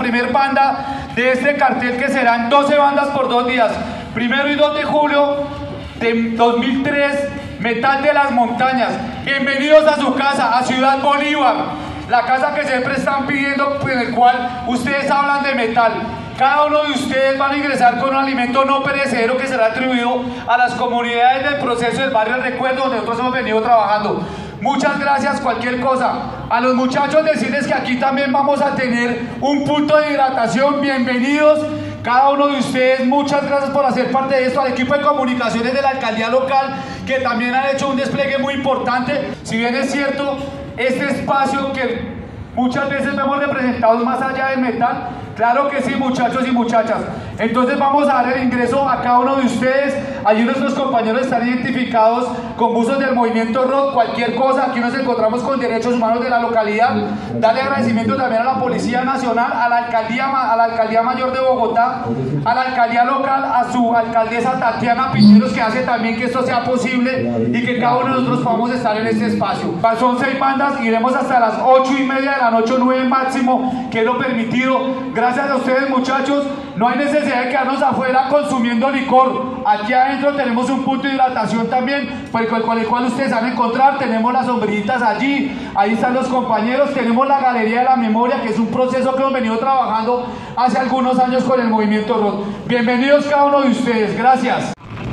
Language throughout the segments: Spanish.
primer banda de este cartel, que serán 12 bandas por 2 días. 1 y 2 de julio de 2003, Metal de las Montañas. Bienvenidos a su casa, a Ciudad Bolívar, la casa que siempre están pidiendo, en el cual ustedes hablan de metal. Cada uno de ustedes van a ingresar con un alimento no perecedero que será atribuido a las comunidades del proceso del barrio del recuerdo, donde nosotros hemos venido trabajando. Muchas gracias. Cualquier cosa, a los muchachos decirles que aquí también vamos a tener un punto de hidratación. Bienvenidos cada uno de ustedes, muchas gracias por hacer parte de esto. Al equipo de comunicaciones de la alcaldía local, que también han hecho un despliegue muy importante. Si bien es cierto, este espacio que muchas veces vemos representados más allá del metal, claro que sí, muchachos y muchachas. Entonces vamos a dar el ingreso a cada uno de ustedes. Allí nuestros compañeros están identificados con buzos del movimiento rock. Cualquier cosa, aquí nos encontramos con derechos humanos de la localidad. Darle agradecimiento también a la Policía Nacional, a la Alcaldía Mayor de Bogotá, a la alcaldía local, a su alcaldesa Tatiana Piñeros, que hace también que esto sea posible y que cada uno de nosotros podamos estar en este espacio. Son 6 bandas, iremos hasta las 8:30 de la noche, 9 máximo, que es lo permitido. Gracias a ustedes, muchachos. No hay necesidad de quedarnos afuera consumiendo licor. Aquí adentro tenemos un punto de hidratación también, con el cual ustedes van a encontrar. Tenemos las sombrillitas allí, ahí están los compañeros. Tenemos la Galería de la Memoria, que es un proceso que hemos venido trabajando hace algunos años con el movimiento rock. Bienvenidos cada uno de ustedes. Gracias.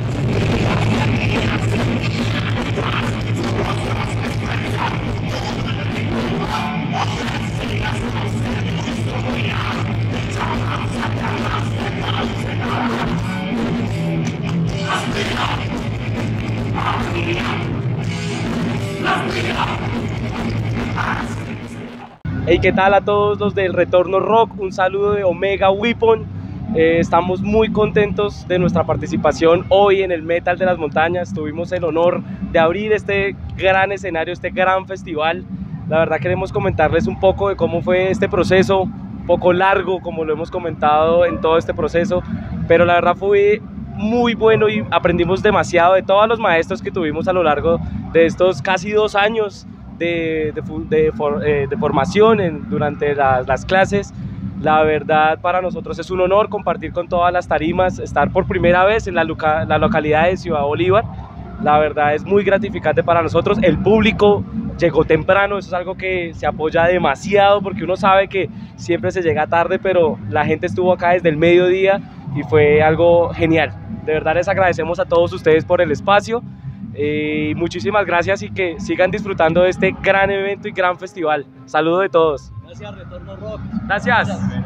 Hey, ¿qué tal a todos los del Retorno Rock? Un saludo de Omega Weapon. Estamos muy contentos de nuestra participación hoy en el Metal de las Montañas. Tuvimos el honor de abrir este gran escenario, este gran festival. La verdad queremos comentarles un poco de cómo fue este proceso, un poco largo como lo hemos comentado en todo este proceso, pero la verdad fue muy bueno y aprendimos demasiado de todos los maestros que tuvimos a lo largo de estos casi 2 años de formación durante las clases. La verdad, para nosotros es un honor compartir con todas las tarimas, estar por primera vez en la localidad de Ciudad Bolívar. La verdad es muy gratificante para nosotros. El público llegó temprano, eso es algo que se apoya demasiado, porque uno sabe que siempre se llega tarde, pero la gente estuvo acá desde el mediodía y fue algo genial. De verdad les agradecemos a todos ustedes por el espacio. Muchísimas gracias y que sigan disfrutando de este gran evento y gran festival. Saludo de todos. Gracias, Retorno Rock. Gracias.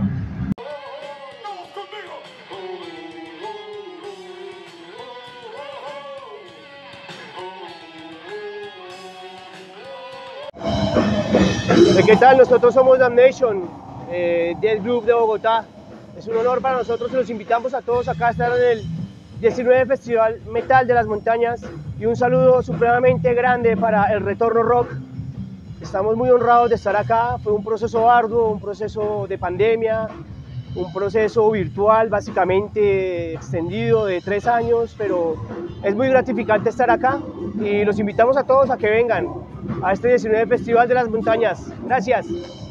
¿Qué tal? Nosotros somos Damnation, Death Group de Bogotá. Es un honor para nosotros y los invitamos a todos acá a estar en el 19 Festival Metal de las Montañas, y un saludo supremamente grande para el Retorno Rock. Estamos muy honrados de estar acá. Fue un proceso arduo, un proceso de pandemia, un proceso virtual básicamente extendido de 3 años, pero es muy gratificante estar acá y los invitamos a todos a que vengan a este 19 Festival de las Montañas. Gracias.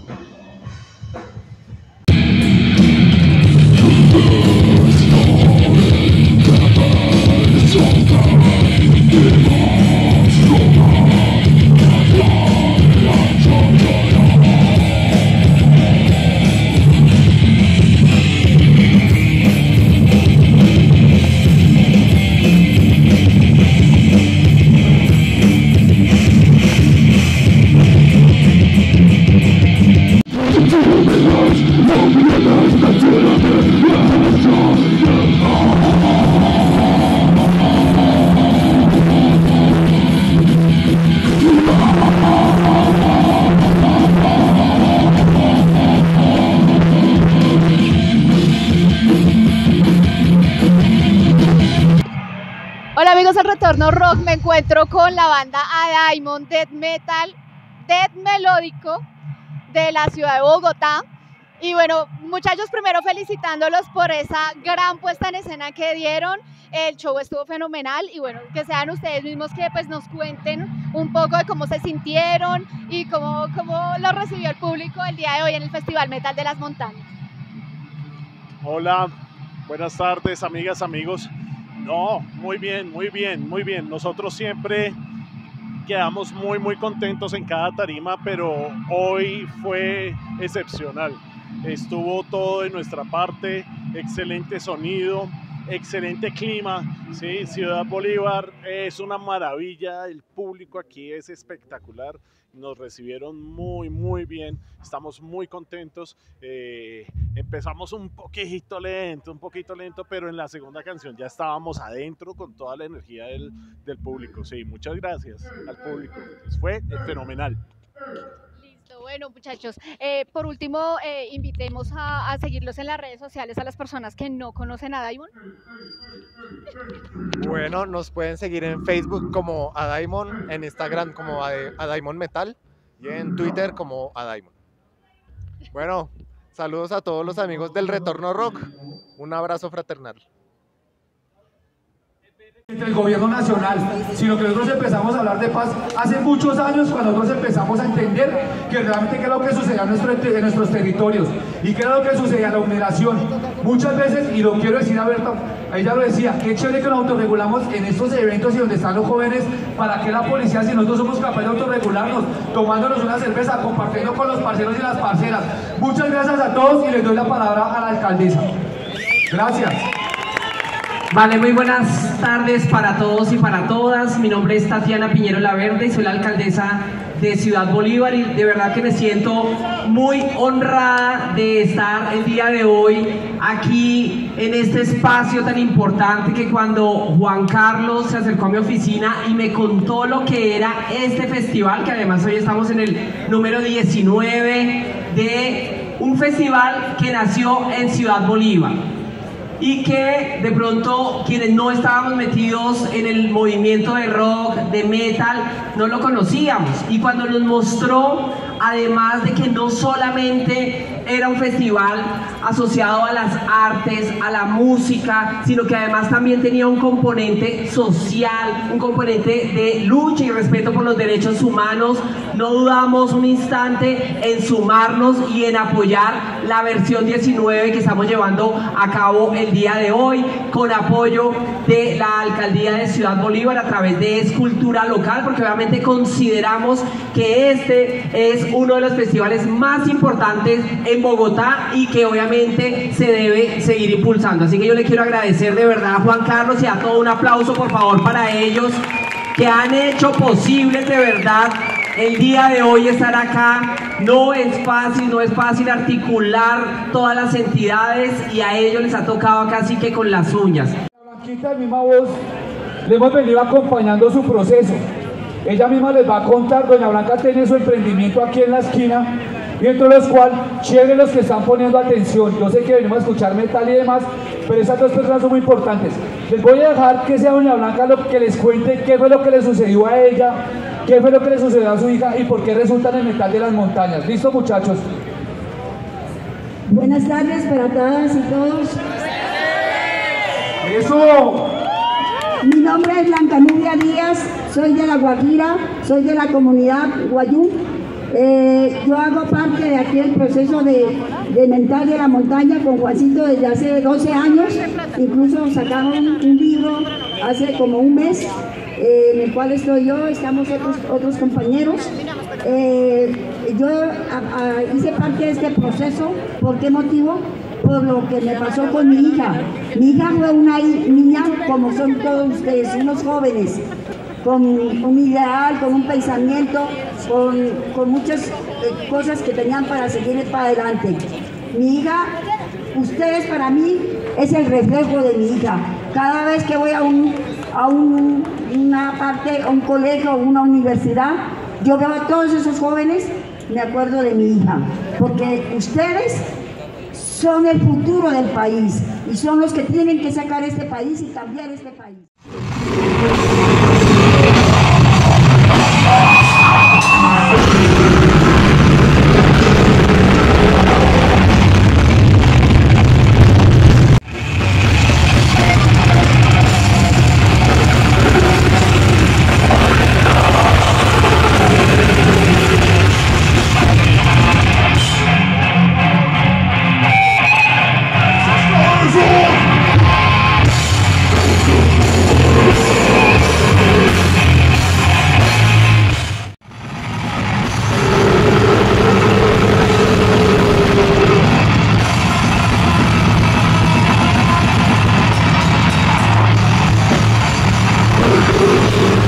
Hola amigos del Retorno Rock, me encuentro con la banda A Diamond Death Metal, Death Melódico de la ciudad de Bogotá. Y bueno, muchachos, primero felicitándolos por esa gran puesta en escena que dieron. El show estuvo fenomenal y bueno, que sean ustedes mismos que pues nos cuenten un poco de cómo se sintieron y cómo lo recibió el público el día de hoy en el Festival Metal de las Montañas. Hola, buenas tardes, amigas, amigos. No, muy bien, muy bien, muy bien. Nosotros siempre quedamos muy contentos en cada tarima, pero hoy fue excepcional. Estuvo todo de nuestra parte, excelente sonido, excelente clima, ¿sí? Ciudad Bolívar es una maravilla, el público aquí es espectacular, nos recibieron muy bien, estamos muy contentos. Empezamos un poquito lento, pero en la segunda canción ya estábamos adentro con toda la energía del público. Sí, muchas gracias al público, fue fenomenal. Listo, bueno muchachos, por último invitemos a seguirlos en las redes sociales a las personas que no conocen a Daimon. Bueno, nos pueden seguir en Facebook como Adaimon, en Instagram como Adaimon Metal y en Twitter como Adaimon. Bueno, saludos a todos los amigos del Retorno Rock, un abrazo fraternal. Entre el gobierno nacional, sino que nosotros empezamos a hablar de paz hace muchos años, cuando nosotros empezamos a entender que realmente qué es lo que sucedía en nuestros territorios y qué era lo que sucedía en la vulneración. Muchas veces, y lo quiero decir a Berta, ella lo decía, qué chévere que nos autorregulamos en estos eventos y donde están los jóvenes, para que la policía, si nosotros somos capaces de autorregularnos, tomándonos una cerveza, compartiendo con los parceros y las parceras. Muchas gracias a todos y les doy la palabra a la alcaldesa. Gracias. Vale, muy buenas tardes para todos y para todas. Mi nombre es Tatiana Piñero Laverde y soy la alcaldesa de Ciudad Bolívar y de verdad que me siento muy honrada de estar el día de hoy aquí en este espacio tan importante, que cuando Juan Carlos se acercó a mi oficina y me contó lo que era este festival, que además hoy estamos en el número 19 de un festival que nació en Ciudad Bolívar y que de pronto quienes no estábamos metidos en el movimiento de rock, de metal, no lo conocíamos, y cuando nos mostró, además de que no solamente era un festival asociado a las artes, a la música, sino que además también tenía un componente social, un componente de lucha y respeto por los derechos humanos, no dudamos un instante en sumarnos y en apoyar la versión 19 que estamos llevando a cabo el día de hoy, con apoyo de la Alcaldía de Ciudad Bolívar a través de Escultura Local, porque obviamente consideramos que este es uno de los festivales más importantes en Bogotá y que obviamente se debe seguir impulsando. Así que yo le quiero agradecer de verdad a Juan Carlos y a todo, un aplauso por favor para ellos, que han hecho posible de verdad el día de hoy estar acá. No es fácil articular todas las entidades y a ellos les ha tocado casi que con las uñas. Blanquita, de misma voz, le hemos venido acompañando su proceso. Ella misma les va a contar, doña Blanca tiene su emprendimiento aquí en la esquina, y entre los cuales, chévere los que están poniendo atención. Yo sé que venimos a escuchar metal y demás, pero esas dos personas son muy importantes. Les voy a dejar que sea doña Blanca lo que les cuente qué fue lo que le sucedió a ella, qué fue lo que le sucedió a su hija y por qué resulta en el metal de las montañas. ¿Listo, muchachos? Buenas tardes para todas y todos. ¡Eso! Mi nombre es Blanca Nubia Díaz, soy de La Guajira, soy de la comunidad Guayú. Yo hago parte de aquí el proceso de Metal de la Montaña con Juancito desde hace 12 años. Incluso sacamos un libro hace como un mes, en el cual estoy yo, estamos otros compañeros. Yo hice parte de este proceso. ¿Por qué motivo? Por lo que me pasó con mi hija. Mi hija fue una niña, como son todos ustedes, unos jóvenes, con un ideal, con un pensamiento, con muchas cosas que tenían para seguir para adelante. Mi hija, ustedes para mí es el reflejo de mi hija. Cada vez que voy a una parte, a un colegio, a una universidad, yo veo a todos esos jóvenes, me acuerdo de mi hija, porque ustedes son el futuro del país y son los que tienen que sacar este país y cambiar este país.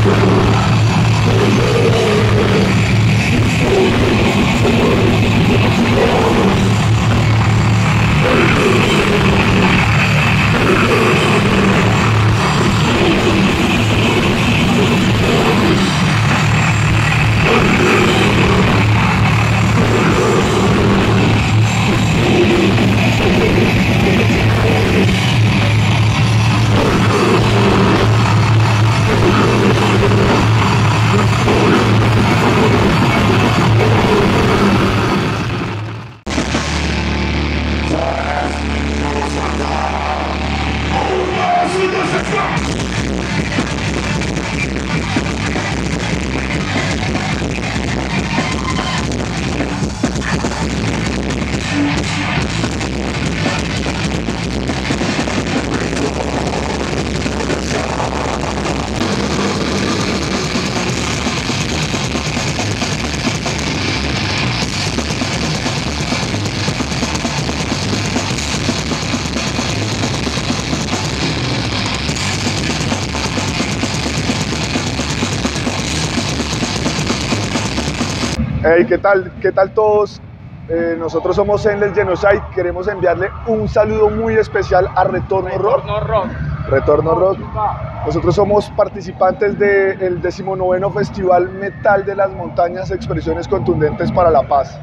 Hey, ¿qué tal todos? Nosotros somos Endless Genocide, queremos enviarle un saludo muy especial a Retorno Rock. Retorno Rock. Nosotros somos participantes del 19º Festival Metal de las Montañas, Expresiones Contundentes para la Paz.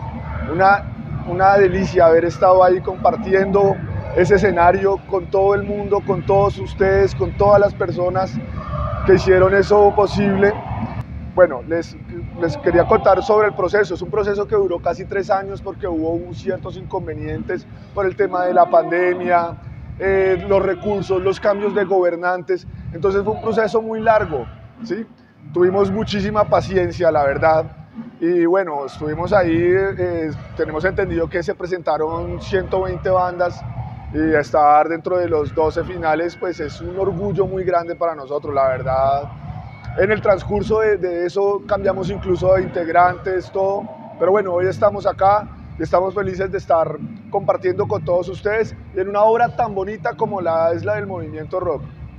Una delicia haber estado ahí compartiendo ese escenario con todo el mundo, con todos ustedes, con todas las personas que hicieron eso posible. Bueno, les quería contar sobre el proceso. Es un proceso que duró casi 3 años porque hubo ciertos inconvenientes por el tema de la pandemia, los recursos, los cambios de gobernantes. Entonces fue un proceso muy largo, ¿sí? Tuvimos muchísima paciencia, la verdad. Y bueno, estuvimos ahí, tenemos entendido que se presentaron 120 bandas y estar dentro de los 12 finales, pues es un orgullo muy grande para nosotros, la verdad. En el transcurso de eso cambiamos incluso de integrantes, todo, pero bueno, hoy estamos acá y estamos felices de estar compartiendo con todos ustedes en una obra tan bonita como es la del movimiento rock.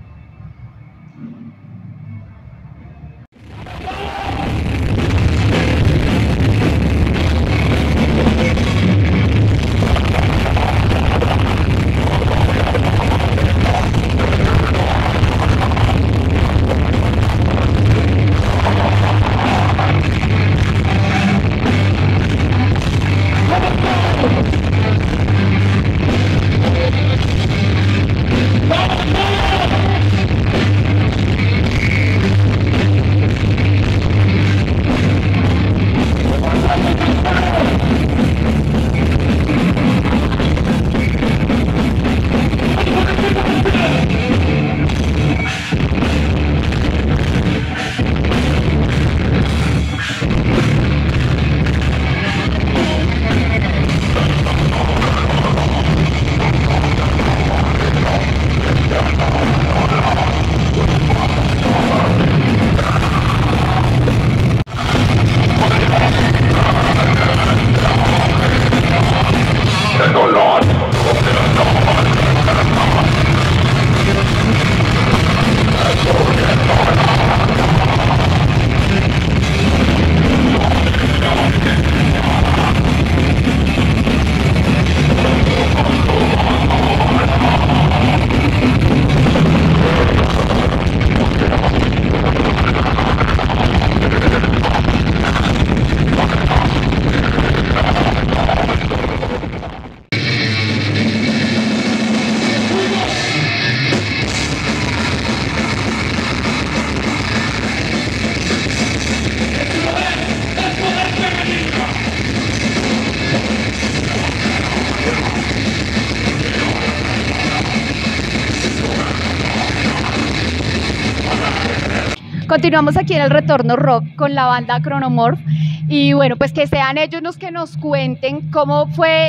Continuamos aquí en el Retorno Rock con la banda Chronomorph y bueno, pues que sean ellos los que nos cuenten cómo fue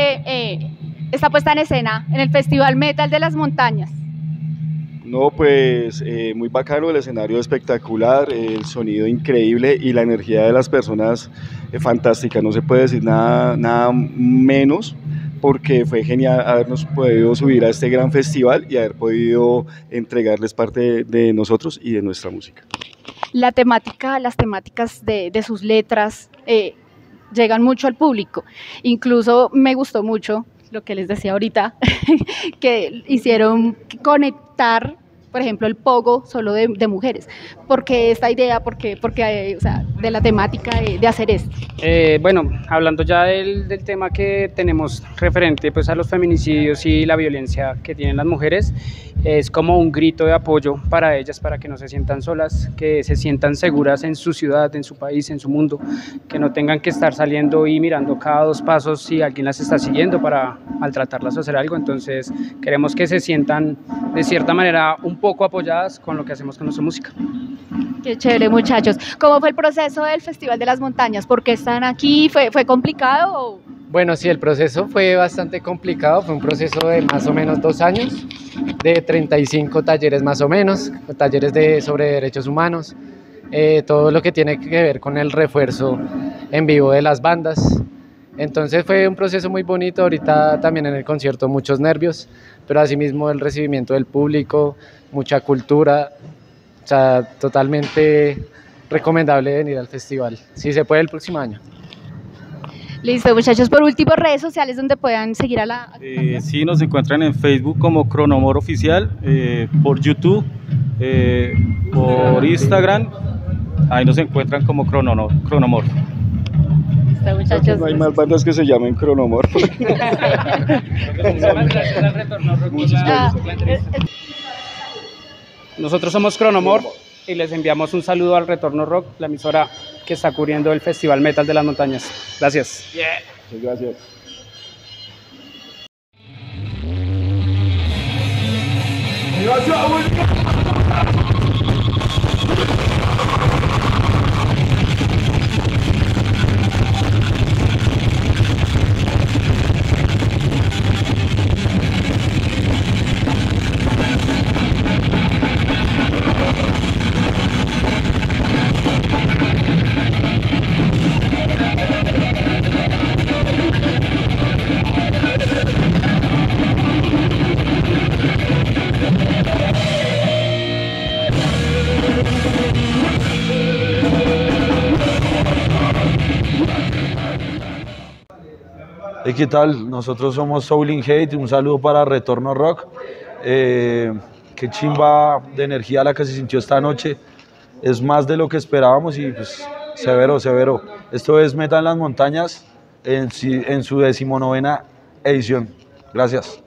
esta puesta en escena en el Festival Metal de las Montañas. No, pues muy bacano, el escenario espectacular, el sonido increíble y la energía de las personas fantástica, no se puede decir nada menos porque fue genial habernos podido subir a este gran festival y haber podido entregarles parte de nosotros y de nuestra música. Las temáticas de sus letras llegan mucho al público. Incluso me gustó mucho lo que les decía ahorita, que hicieron conectar, por ejemplo, el pogo solo de mujeres. ¿Por qué esta idea? ¿Por qué, o sea, de la temática de hacer esto? Bueno, hablando ya del tema que tenemos referente pues, a los feminicidios y la violencia que tienen las mujeres, es como un grito de apoyo para ellas, para que no se sientan solas, que se sientan seguras en su ciudad, en su país, en su mundo, que no tengan que estar saliendo y mirando cada 2 pasos si alguien las está siguiendo para maltratarlas o hacer algo. Entonces queremos que se sientan de cierta manera un poco apoyadas con lo que hacemos con nuestra música. Qué chévere, muchachos. ¿Cómo fue el proceso del Festival de las Montañas? ¿Por qué están aquí? ¿Fue complicado o...? Bueno, sí, el proceso fue bastante complicado, fue un proceso de más o menos 2 años, de 35 talleres más o menos, talleres sobre derechos humanos, todo lo que tiene que ver con el refuerzo en vivo de las bandas. Entonces fue un proceso muy bonito, ahorita también en el concierto muchos nervios, pero asimismo el recibimiento del público, mucha cultura, o sea, totalmente recomendable venir al festival, si se puede el próximo año. Listo, muchachos, por último, redes sociales donde puedan seguir a la... Sí, nos encuentran en Facebook como Cronomor Oficial, por YouTube, por Instagram, ahí nos encuentran como Cronomor. Listo, muchachos. No hay más bandas que se llamen Cronomor. Nosotros somos Cronomor y les enviamos un saludo al Retorno Rock, la emisora que está cubriendo el Festival Metal de las Montañas. Gracias. Muchas gracias. ¿Qué tal? Nosotros somos Soul in Hate, un saludo para Retorno Rock. Qué chimba de energía la que se sintió esta noche. Es más de lo que esperábamos y pues severo. Esto es Metal en las Montañas en su 19ª edición. Gracias.